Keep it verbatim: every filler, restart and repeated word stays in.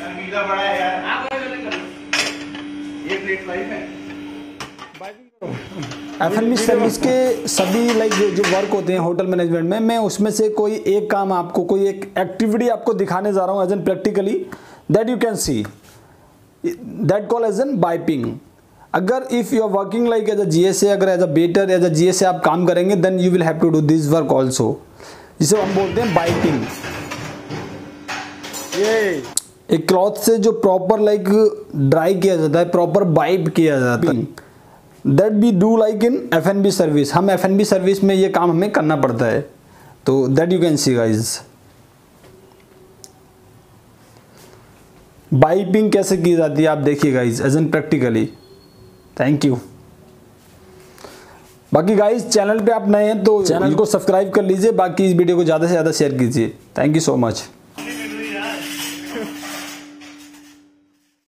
मीला बड़ा है यार। आप ये प्लेट लाइफ है। एफ एन बी सर्विस के सभी लाइक जो जो वर्क होते हैं होटल मैनेजमेंट में, मैं उसमें से कोई एक काम आपको, कोई एक एक्टिविटी आपको दिखाने जा रहा हूँ as an practically, that you can see, that call as an wiping. अगर if you are working like as a G S A, अगर as a better as a G S A आप काम करेंगे, then you will have to do this work also, जिसे हम बोलते हैं बाइपिंग। ये एक क्लॉथ से जो प्रॉपर लाइक ड्राई किया जाता है, प्रॉपर बाइप किया जाता है, that we do like in F N B service. हम एफ एन बी सर्विस में ये काम हमें करना पड़ता है। तो that you can see guys, wiping कैसे की जाती है आप देखिए guys as an practically. Thank you. बाकी गाइज चैनल पे आप नए हैं तो चैनल को सब्सक्राइब कर लीजिए, बाकी इस वीडियो को ज़्यादा से ज़्यादा शेयर कीजिए। Thank you so much.